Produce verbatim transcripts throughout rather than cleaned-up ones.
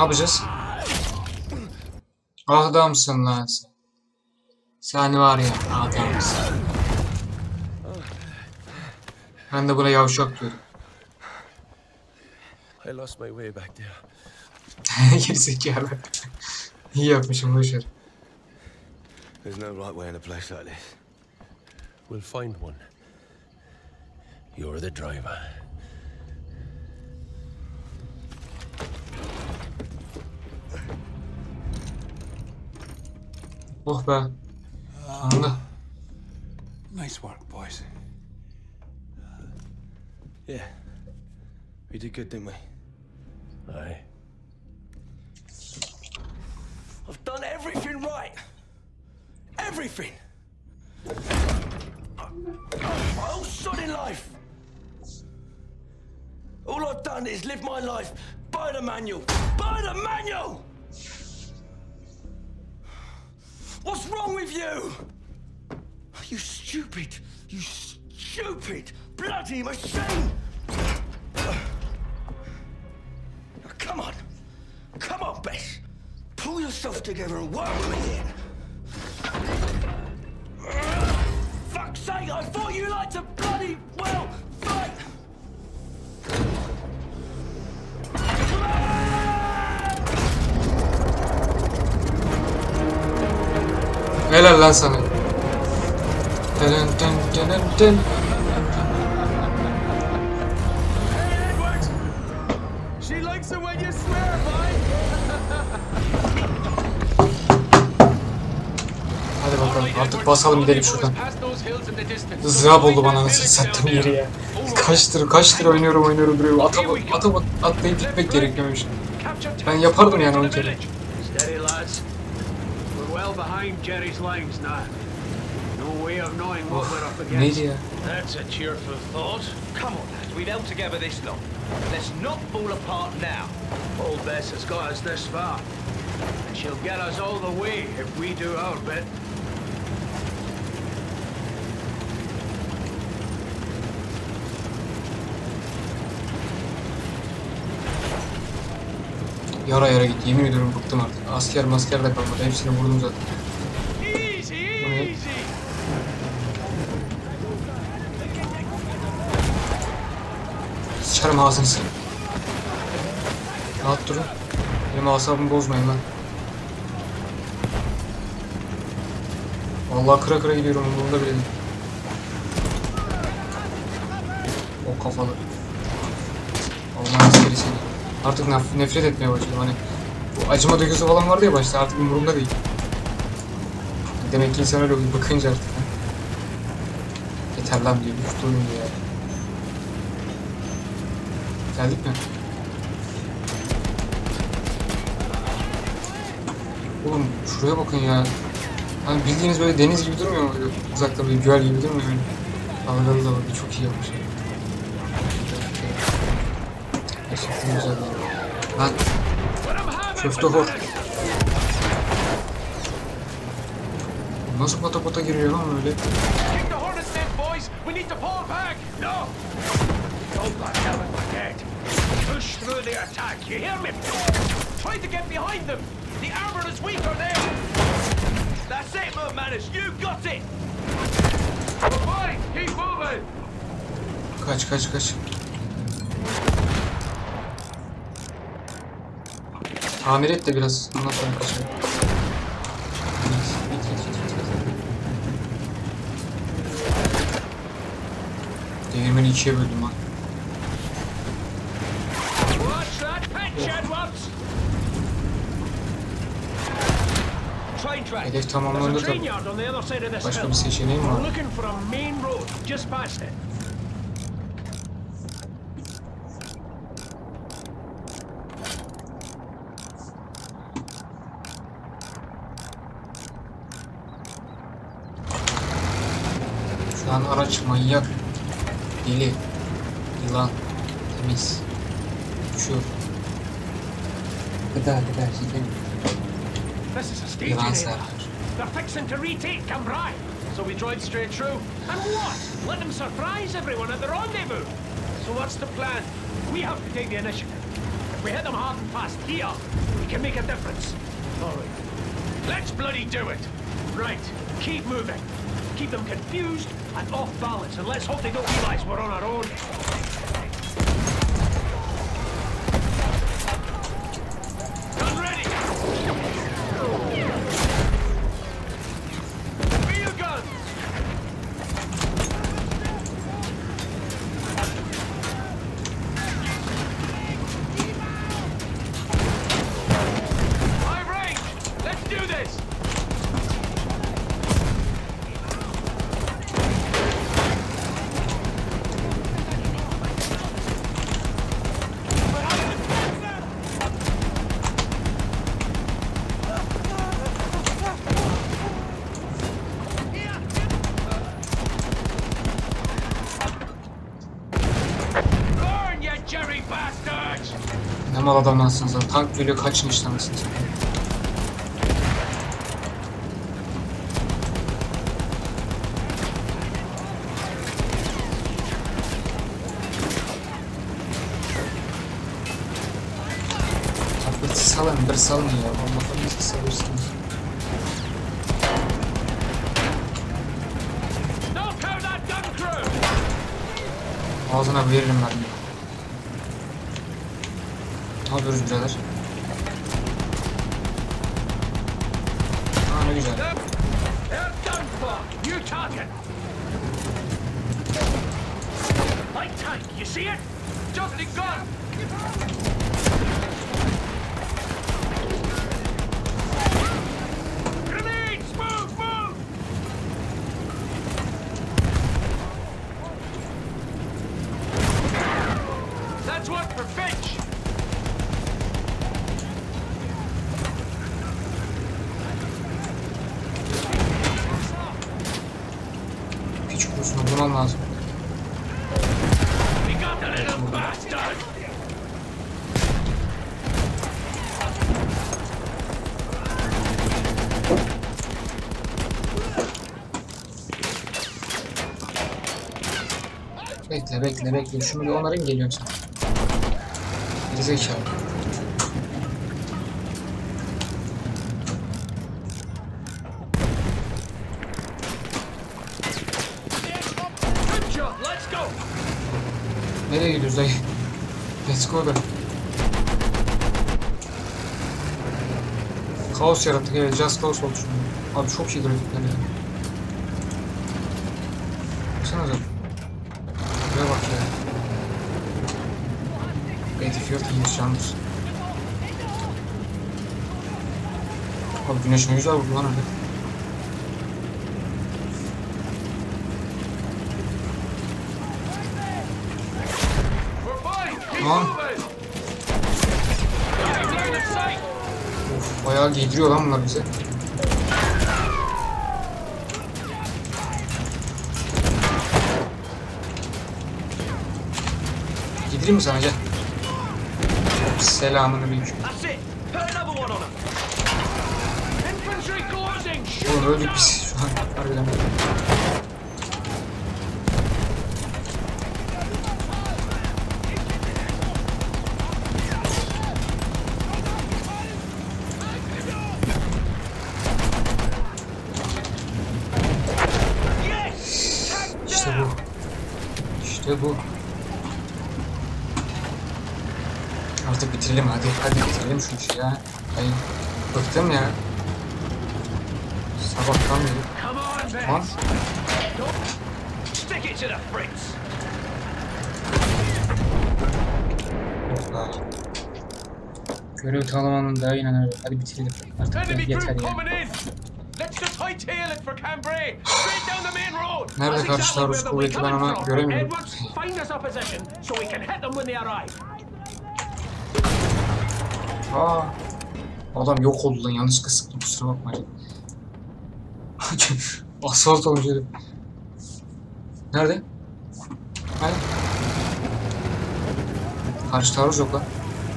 yapacağız? Adamsın lan sen. Sen var ya adamsın. Ben de buna yavşak diyorum. I lost my way back there. Gerizekalı. İyi yapmışım boşver. There's no right way in a place like this. We'll find one. You're the driver. Oh be. Anla. Nice work, boys. Yeah. We did good, didn't we? Aye. I've done everything right. Everything. My whole sodding life. All I've done is live my life by the manual. By the manual! What's wrong with you? You stupid, you stupid bloody machine! Come on. Come on, Bess. Pull yourself together and work with me here. Fuck's sake, I thought you liked to bloody well fight! Helal lan sana. Dın dın dın dın. She likes it when you swear, boy. Hadi bakalım artık basalım gidelim şuradan. Zırap oldu bana nasıl sattım yeri ya. Kaçtır kaçtır oynuyorum oynuyorum duruyor. Ata ata atlayıp gitmek gerekiyormuş. Ben yapardım yani on kere. Of, neydi ya? That's a cheerful thought. Come on, lads, we've held together this long. Let's not fall apart now. Old Bess has got us this far, and she'll get us all the way if we do our bit. Yara yara git, yemin ediyorum bıktım artık. Asker masker de kalmadı, hepsini vurdum zaten. Easy, easy. Sıçarım ağzını sen. Rahat durun. Benim asabımı bozmayın lan. Vallahi kıra kıra gidiyorum, umurumda bile değil. O kafalı. Allah'ın askeri seni. Artık nef nefret etmeye başladım hani. Bu acıma duygusu falan vardı ya başta, artık umurumda değil. Demek ki insan öyle bakınca artık. Ha? Yeter lan diyor, üf durun diyor ya. Geldik mi? Oğlum şuraya bakın ya. Hani bildiğiniz böyle deniz gibi durmuyor mu? Uzakta böyle göl gibi durmuyor mu? Dalgalı dalgalı çok iyi yapmış. Gerçekten güzel. Lan köfte hor. Nasıl pata pata giriyor lan öyle? Push through the attack, you hear me? Try to get behind them. The armor is weaker there. That's it, Mermanis, you got it. Fine, keep moving. Kaç kaç kaç. Tamir et de biraz, ondan sonra kaçalım. Git, git, git, git, git. Değirmeni ikiye böldüm lan. Hedef tamamlandı tabii. Başka bir seçeneğim var. Şu an araç manyak, deli, yılan, temiz, uçuyor. Gıda gıda şey yılan server. They're fixing to retake Cambrai, so we drive straight through. And what? Let them surprise everyone at the rendezvous. So what's the plan? We have to take the initiative. If we hit them hard and fast here, we can make a difference. All right. Let's bloody do it. Right. Keep moving. Keep them confused and off balance, and let's hope they don't realize we're on our own. Gun ready. Where your guns? High range. Let's do this. Burn, you Jerry bastards! Ne mal adamlarsınız lan. Tank geliyor, kaçın işte anasını satayım. Bir salın, bir salın ya. Allah'ım nasıl salırsınız. Knock out that gun crew! Ağzına veririm ben de. Ne yapıyoruz birader? Aa ne güzel. They're done for! New target! Light tank, you see it? Jumping gun! Grenades! Move, move! That's one for Finch! Hiç kurusunu bulmam lazım. We got the little bastard! Bekle bekle bekle. Şunu bir onarayım, geliyorum sana. Gerizekalı. Good job, let's go! Nereye gidiyoruz dayı? Let's go da. Kaos yarattık, evet. Just Cause oldu şimdi. Abi çok iyi grafikler ya. Baksanıza. Buraya bak ya. Battlefield iyiymiş yalnız. Abi güneş ne güzel vurdu lan öyle. We're fine! Keep Tamam. moving! Getting line of sight! Of, bayağı giydiriyor lan bunlar bize. Gidireyim mi sana, gel. Selamünaleyküm. That's it! Put another one on him! Infantry closing! Shoot! Oğlum öldük biz şu an. Harbiden. Yes! Tank İşte down! bu. İşte bu. Artık bitirelim hadi. Hadi bitirelim şu işi ya. Ay, bıktım ya. Sabahtan beri. Come on, Tamam. Vince! Don't stick it to the Brits! Of be. Görev tamamlandı daha yine öyle. Hadi bitirelim. Artık Enemy yeter group ya. coming in! Let's just hightail it for Cambrai! Straight down the main road! Nerede That's karşı exactly taarruz where they'll be kuvveti, ben coming ama from. göremiyorum. Edwards, find us a position so we can hit them when they arrive. Aa. Adam yok oldu lan, yanlışlıkla sıktım, kusura bakma. Asfalt olmuş herif. Nerede? Hayır. Karşı taarruz yok lan.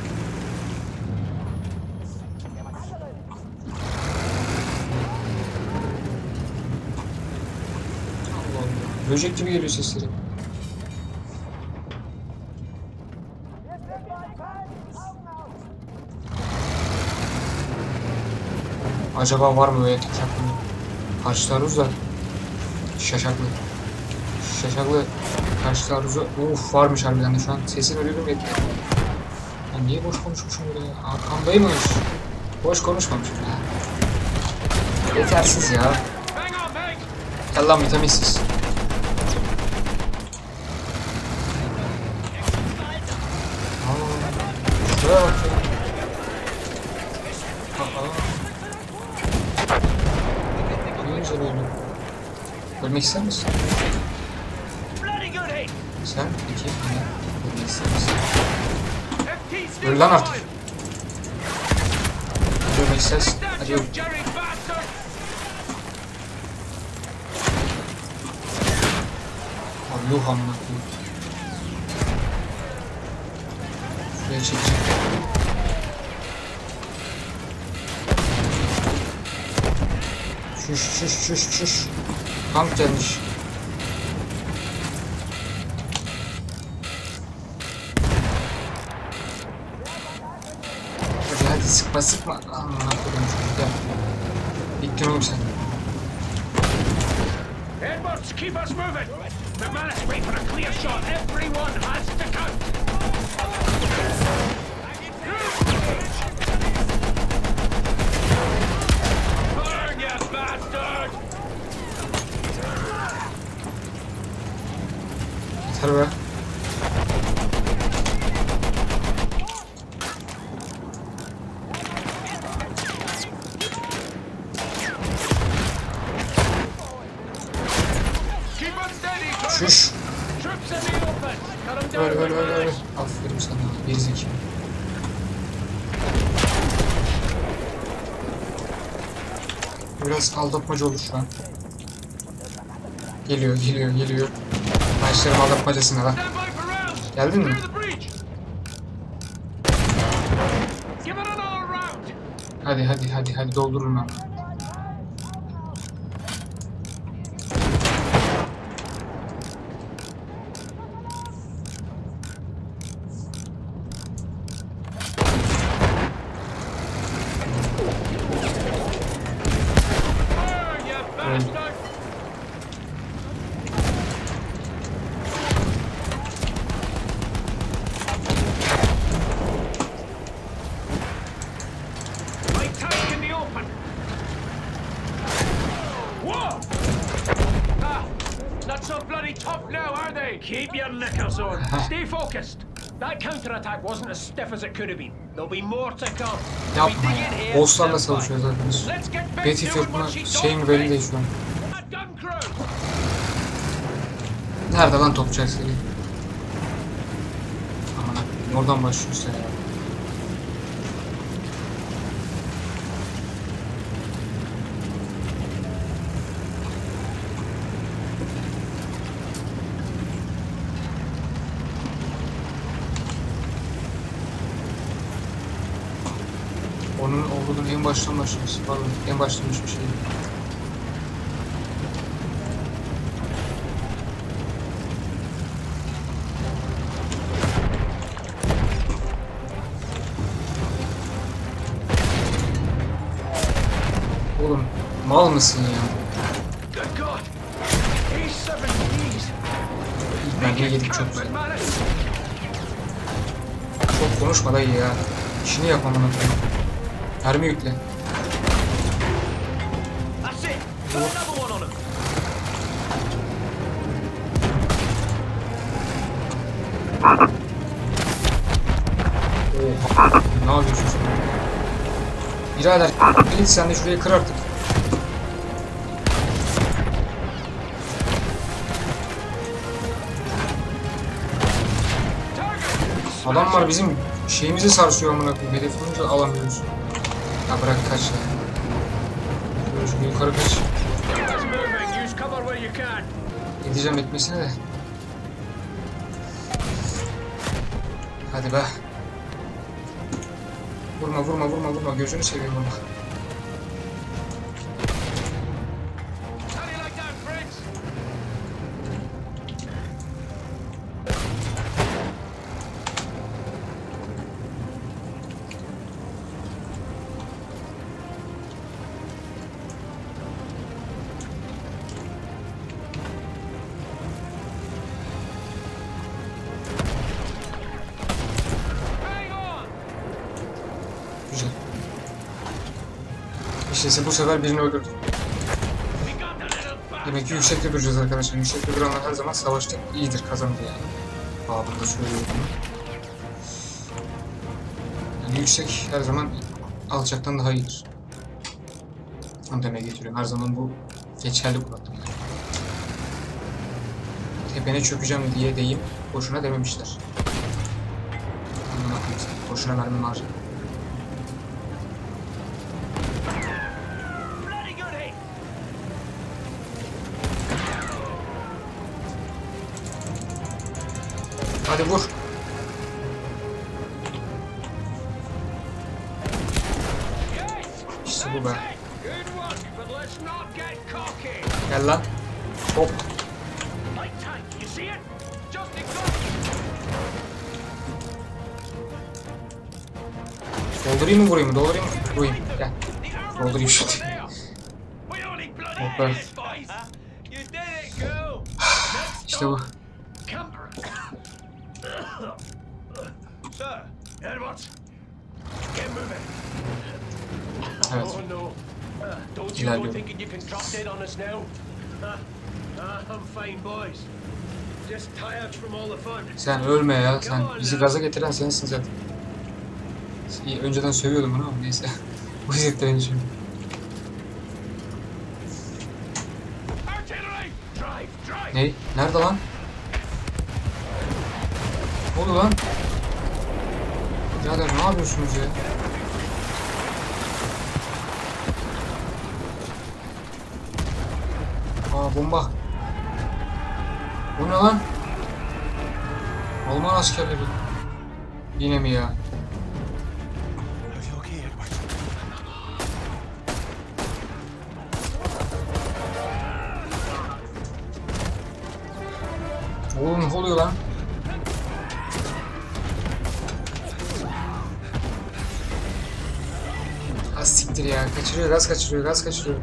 Allah Allah. Böcek gibi geliyor sesleri. Acaba var mı böyle şaşaklı? Karşı taarruz şaşaklı. Şaşaklı karşı taarruzu. Uf varmış harbiden de şu an. Sesini ölüyorum yetti. Ya niye boş konuşmuşum böyle ya? Arkamdaymış. Boş konuşmamışım ya. Yetersiz ya. Gel lan vitaminsiz. Aa, şuraya bak ya. Ne güzel oldu. Ölmek ister misin? Sen iki tane ölmek ister misin? Öl lan artık. Ölmek istersin. Hadi öl. Yuh amına koyayım. Şuraya çekeceğim. Şuş şuş şuş şuş. Tank gelmiş. Hadi hadi sıkma sıkma. Amına koyayım çocuk ya. Bittin oğlum sen. Edwards, keep us moving. McManus, wait for a clear shot. Everyone has to count. Burn, you bastard! Yeter be. Şuş. Öl öl öl öl. Aferin sana. Gerizekalı. Biraz aldatmaca olur şu an. Geliyor geliyor geliyor. Başlarım aldatmacasına lan. Geldin mi? Hadi hadi hadi hadi doldururum ben. Keep your knickers on. Stay focused. That counterattack wasn't as stiff as it could have been. There'll be more to come. Yapma ya. Bosslarla savaşıyoruz arkadaş. Battlefield buna şey mi belli değil şu an. Nerede lan topçu askeri? Aman oradan başlıyoruz ya. Onun olduğunu en baştan başlamış. Pardon, en başlamış bir şey. Oğlum, mal mısın ya? Bence yedik çok güzel. Çok konuşma dayı ya. İşini yap amına koyayım. Mermi yükle. Oha. Ne yapıyorsun sen? Birader git sen de şurayı kır artık. Adam var bizim şeyimizi sarsıyor amına koyayım. Hedefimizi alamıyoruz. Ya bırak kaç ya. Şöyle yukarı kaç. Gideceğim etmesine de. Hadi be. Vurma vurma vurma vurma. Gözünü seveyim vurma. şeyse bu sefer birini öldürdüm. Demek ki yüksekte duracağız arkadaşlar. Yüksekte duranlar her zaman savaşta iyidir, kazandı yani. Babında söylüyorum bunu. Yani yüksek her zaman alçaktan daha iyidir. Onu demeye getiriyorum. Her zaman bu geçerli kullandım. Yani. Tepene çökeceğim diye deyim. Boşuna dememişler. Boşuna mermim var. Hadi vur. İşte bu be. Gel lan. Hop. Doldurayım mı vurayım mı? Doldurayım mı? Vurayım. Gel. Doldurayım şimdi. Hoppa. İşte bu. Evet. İlerliyorum. Sen ölme ya. Sen bizi gaza getiren sensin zaten. İyi, önceden sövüyordum bunu ama neyse. Bu izletti beni şimdi. Ne? Nerede lan? Ne oldu lan? Birader ne yapıyorsunuz ya? Aa bomba. Bu ne lan? Alman askerleri. Yine mi ya? Oğlum ne oluyor lan? Az siktir ya. Kaçırıyor, gaz kaçırıyor, gaz kaçırıyor.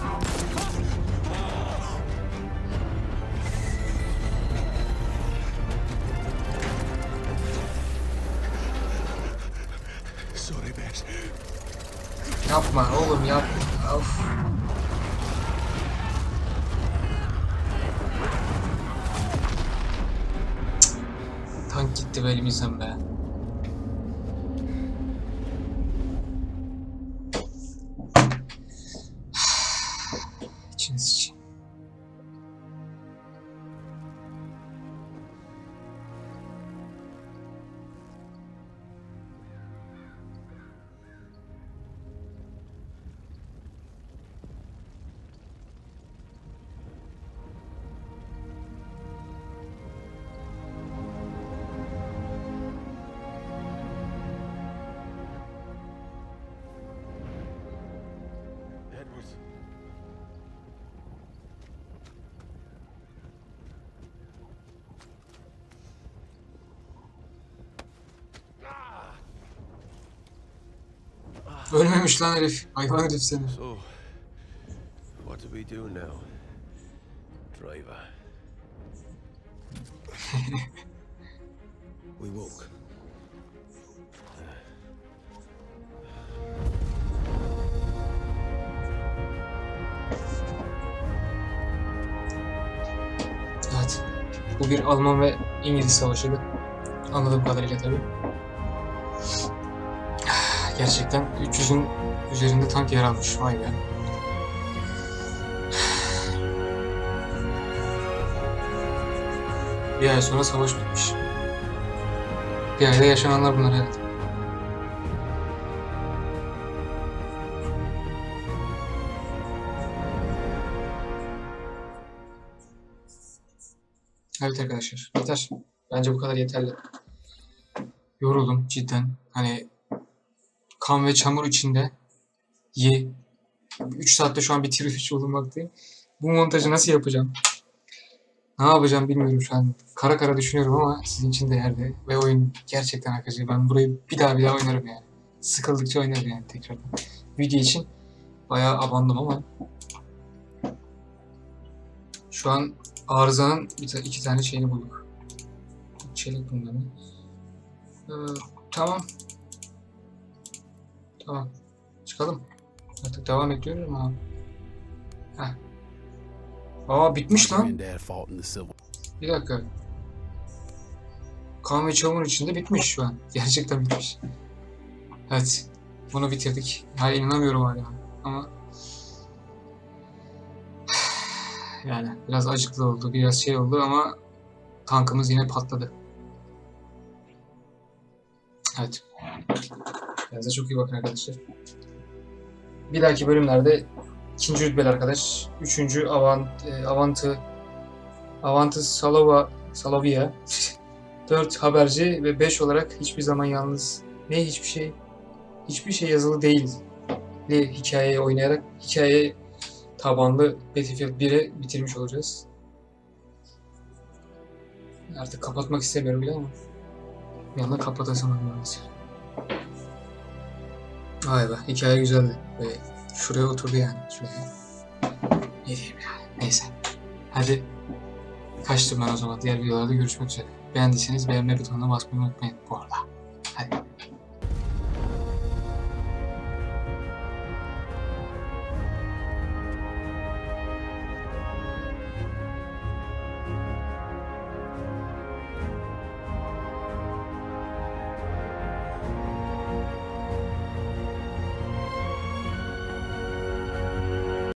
Yapma oğlum yapma. Of. Tank gitti be elimizden be. İçiniz için. Ölmemiş lan herif. Hayvan herif seni. So, what do we do now, driver? We walk. Evet. Bu bir Alman ve İngiliz savaşıydı. Anladığım kadarıyla tabii. Gerçekten üç yüzün üzerinde tank yer almış. Vay be. Bir ay sonra savaş bitmiş. Bir ayda yaşananlar bunlar evet. Evet arkadaşlar. Yeter. Bence bu kadar yeterli. Yoruldum cidden. Hani kan ve çamur içinde ye. üç saatte şu an bitirmiş bulunmaktayım. Bu montajı nasıl yapacağım? Ne yapacağım bilmiyorum şu an. Kara kara düşünüyorum ama sizin için değerli. Ve oyun gerçekten akıcı. Ben burayı bir daha bir daha oynarım yani. Sıkıldıkça oynarım yani tekrardan. Video için bayağı abandım ama şu an arızanın bir ta iki tane şeyini bulduk. Çelik bunları. Ee, tamam. Tamam. Çıkalım. Artık devam ediyorum ama. Heh. Aa bitmiş lan. Granddad fought in the Civil. Bir dakika. Kan ve çamur içinde bitmiş şu an. Gerçekten bitmiş. Evet. Bunu bitirdik. Hala inanamıyorum hala. Ama yani biraz acıklı oldu. Biraz şey oldu ama tankımız yine patladı. Evet. Kendinize çok iyi bakın arkadaşlar. Bir dahaki bölümlerde ikinci rütbeli arkadaş. Üçüncü Avant, e, Avantı Avantı Salova Salovia. Dört haberci ve beş olarak hiçbir zaman yalnız ne hiçbir şey hiçbir şey yazılı değil hikayeyi oynayarak hikaye tabanlı Battlefield biri bitirmiş olacağız. Artık kapatmak istemiyorum bile ama bir anda kapatasam maalesef. Vay be, hikaye güzeldi. Ve şuraya oturdu yani. Şuraya. Ne diyeyim ya. Neyse. Hadi kaçtım ben o zaman. Diğer videolarda görüşmek üzere. Beğendiyseniz beğenme butonuna basmayı unutmayın bu arada.